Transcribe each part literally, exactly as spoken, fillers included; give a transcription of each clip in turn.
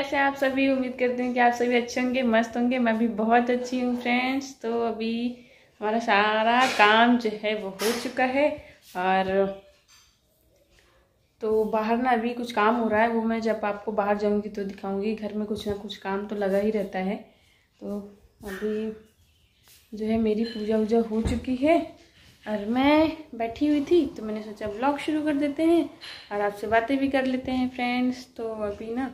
कैसे आप सभी। उम्मीद करते हैं कि आप सभी अच्छे होंगे, मस्त होंगे। मैं भी बहुत अच्छी हूँ फ्रेंड्स। तो अभी हमारा सारा काम जो है वो हो चुका है और तो बाहर ना अभी कुछ काम हो रहा है, वो मैं जब आपको बाहर जाऊंगी तो दिखाऊंगी। घर में कुछ ना कुछ काम तो लगा ही रहता है। तो अभी जो है मेरी पूजा वूजा हो चुकी है और मैं बैठी हुई थी तो मैंने सोचा ब्लॉग शुरू कर देते हैं और आपसे बातें भी कर लेते हैं फ्रेंड्स। तो अभी ना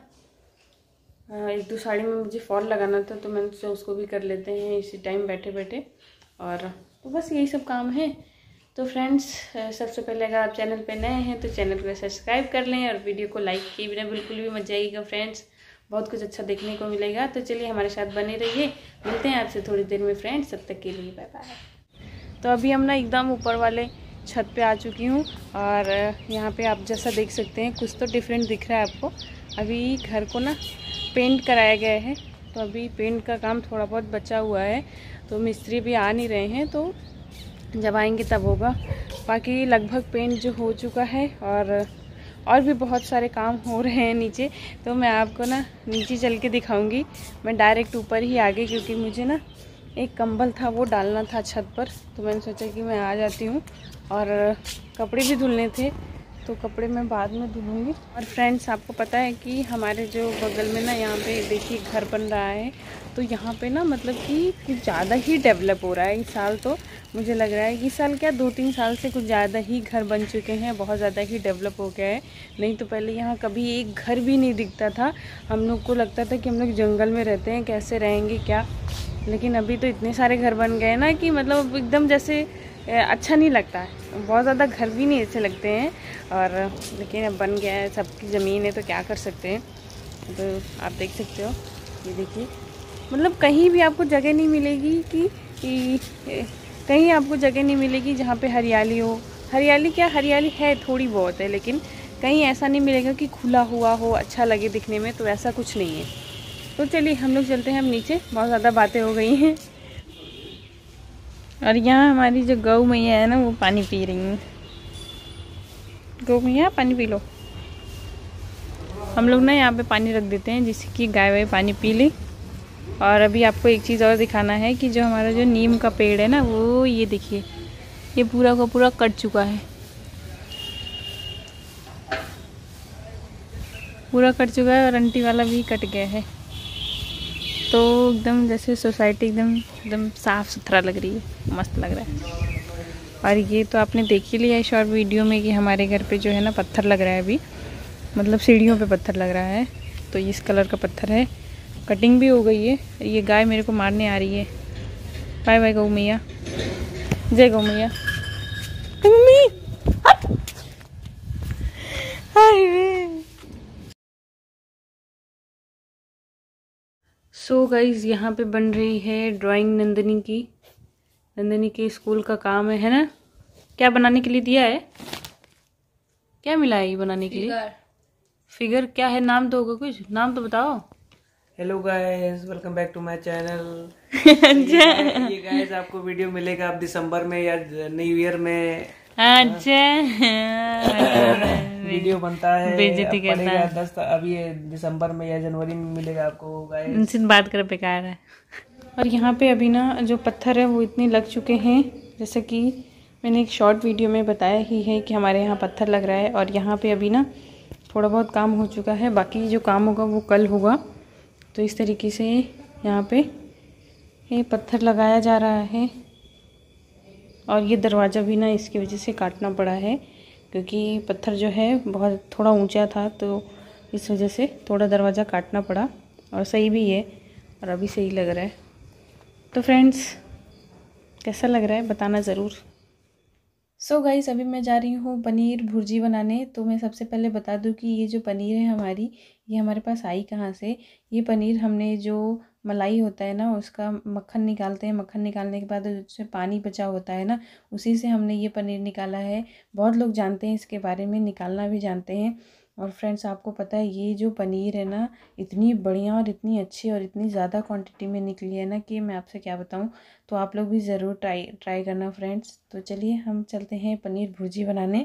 एक दो साड़ी में मुझे फॉल लगाना था तो मैंने सोचा उसको भी कर लेते हैं इसी टाइम बैठे बैठे। और तो बस यही सब काम है। तो फ्रेंड्स सबसे पहले अगर आप चैनल पे नए हैं तो चैनल को सब्सक्राइब कर लें और वीडियो को लाइक किए बिना बिल्कुल भी मत जाइएगा फ्रेंड्स, बहुत कुछ अच्छा देखने को मिलेगा। तो चलिए हमारे साथ बने रहिए, मिलते हैं आपसे थोड़ी देर में फ्रेंड्स, तब तक के लिए बाय बाय। तो अभी हम ना एकदम ऊपर वाले छत पे आ चुकी हूँ और यहाँ पे आप जैसा देख सकते हैं कुछ तो डिफरेंट दिख रहा है आपको। अभी घर को ना पेंट कराया गया है तो अभी पेंट का काम थोड़ा बहुत बचा हुआ है, तो मिस्त्री भी आ नहीं रहे हैं, तो जब आएंगे तब होगा। बाकी लगभग पेंट जो हो चुका है और और भी बहुत सारे काम हो रहे हैं नीचे, तो मैं आपको ना नीचे चल के दिखाऊंगी। मैं डायरेक्ट ऊपर ही आ गई क्योंकि मुझे ना एक कंबल था वो डालना था छत पर, तो मैंने सोचा कि मैं आ जाती हूँ। और कपड़े भी धुलने थे तो कपड़े मैं बाद में धुलूँगी। और फ्रेंड्स आपको पता है कि हमारे जो बगल में ना यहाँ पे देखिए घर बन रहा है, तो यहाँ पे ना मतलब कि कुछ ज़्यादा ही डेवलप हो रहा है इस साल। तो मुझे लग रहा है कि इस साल क्या दो तीन साल से कुछ ज़्यादा ही घर बन चुके हैं, बहुत ज़्यादा ही डेवलप हो गया है। नहीं तो पहले यहाँ कभी एक घर भी नहीं दिखता था, हम लोग को लगता था कि हम लोग जंगल में रहते हैं, कैसे रहेंगे क्या। लेकिन अभी तो इतने सारे घर बन गए ना कि मतलब एकदम जैसे अच्छा नहीं लगता है, बहुत ज़्यादा घर भी नहीं अच्छे लगते हैं। और लेकिन अब बन गया है, सबकी ज़मीन है तो क्या कर सकते हैं। तो आप देख सकते हो, ये देखिए मतलब कहीं भी आपको जगह नहीं मिलेगी कि, कि कहीं आपको जगह नहीं मिलेगी जहाँ पे हरियाली हो। हरियाली क्या, हरियाली है थोड़ी बहुत है, लेकिन कहीं ऐसा नहीं मिलेगा कि खुला हुआ हो अच्छा लगे दिखने में, तो ऐसा कुछ नहीं है। तो चलिए हम लोग चलते हैं अब नीचे, बहुत ज़्यादा बातें हो गई हैं। और यहाँ हमारी जो गौ मैया है ना वो पानी पी रही हैं। गौ मैया पानी पी लो। हम लोग ना यहाँ पे पानी रख देते हैं जिससे कि गाय वाय पानी पी ले। और अभी आपको एक चीज़ और दिखाना है कि जो हमारा जो नीम का पेड़ है ना वो ये देखिए ये पूरा का पूरा कट चुका है, पूरा कट चुका है और अंटी वाला भी कट गया है। तो एकदम जैसे सोसाइटी एकदम एकदम साफ़ सुथरा लग रही है, मस्त लग रहा है। और ये तो आपने देख ही लिया है शॉर्ट वीडियो में कि हमारे घर पे जो है ना पत्थर लग रहा है अभी, मतलब सीढ़ियों पे पत्थर लग रहा है। तो इस कलर का पत्थर है, कटिंग भी हो गई है। ये गाय मेरे को मारने आ रही है। बाय बाय गौ मैया, जय गौ मैया। मम्मी सो गाइस यहाँ पे बन रही है ड्राइंग नंदिनी की। नंदिनी के स्कूल का काम है, है ना। क्या बनाने के लिए दिया है, क्या मिला है ये बनाने के लिए? फिगर क्या है, नाम तो होगा कुछ, नाम तो बताओ। Hello guys, welcome back to my channel. ये गाइस आपको वीडियो मिलेगा अब दिसंबर में या न्यू ईयर में। अच्छा वीडियो बनता है, बेइज्जती करता है। दस अभी दिसंबर में या जनवरी में मिलेगा आपको गाइस। उनसे बात कर बेकार है। और यहाँ पे अभी ना जो पत्थर है वो इतने लग चुके हैं, जैसे कि मैंने एक शॉर्ट वीडियो में बताया ही है कि हमारे यहाँ पत्थर लग रहा है। और यहाँ पे अभी ना थोड़ा बहुत काम हो चुका है, बाकी जो काम होगा वो कल होगा। तो इस तरीके से यहाँ पे ये पत्थर लगाया जा रहा है। और ये दरवाज़ा भी ना इसकी वजह से काटना पड़ा है क्योंकि पत्थर जो है बहुत थोड़ा ऊंचा था, तो इस वजह से थोड़ा दरवाज़ा काटना पड़ा। और सही भी है और अभी सही लग रहा है। तो फ्रेंड्स कैसा लग रहा है बताना ज़रूर। सो so गाइस अभी मैं जा रही हूँ पनीर भुर्जी बनाने। तो मैं सबसे पहले बता दूँ कि ये जो पनीर है हमारी, ये हमारे पास आई कहाँ से। ये पनीर हमने जो मलाई होता है ना उसका मक्खन निकालते हैं, मक्खन निकालने के बाद उससे पानी बचा होता है ना, उसी से हमने ये पनीर निकाला है। बहुत लोग जानते हैं इसके बारे में, निकालना भी जानते हैं। और फ्रेंड्स आपको पता है ये जो पनीर है ना इतनी बढ़िया और इतनी अच्छी और इतनी ज़्यादा क्वांटिटी में निकली है ना कि मैं आपसे क्या बताऊं। तो आप लोग भी ज़रूर ट्राई ट्राई करना फ्रेंड्स। तो चलिए हम चलते हैं पनीर भुर्जी बनाने।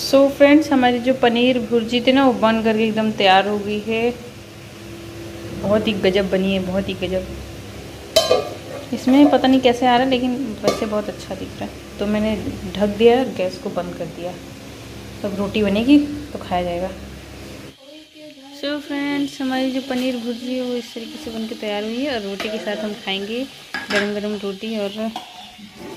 सो so फ्रेंड्स, हमारी जो पनीर भुर्जी थी ना वो बन करके एकदम तैयार हो गई है। बहुत ही गजब बनी है, बहुत ही गजब। इसमें पता नहीं कैसे आ रहा है, लेकिन वैसे बहुत अच्छा दिख रहा है। तो मैंने ढक दिया, गैस को बंद कर दिया। तब रोटी बनेगी तो खाया जाएगा। सो so फ्रेंड्स, हमारी जो पनीर भुर्जी है वो इस तरीके से बन के तैयार हुई है और रोटी के साथ हम खाएंगे गरम गरम रोटी और